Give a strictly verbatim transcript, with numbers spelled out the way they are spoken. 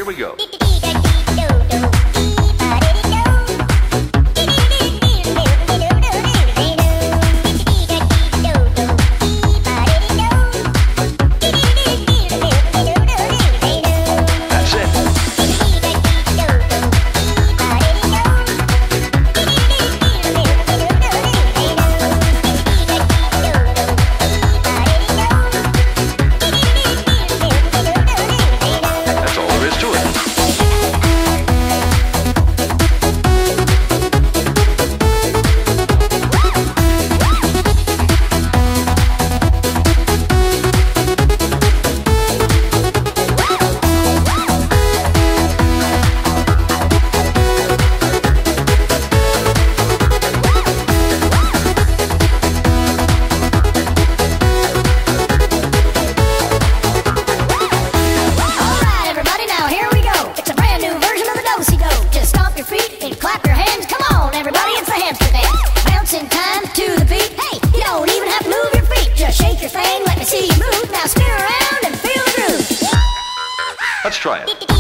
we go. Clap your hands, come on everybody, it's the Hamster Dance. Bouncing time to the beat, hey, you don't even have to move your feet. Just shake your thing, let me see you move. Now spin around and feel the groove. Let's try it.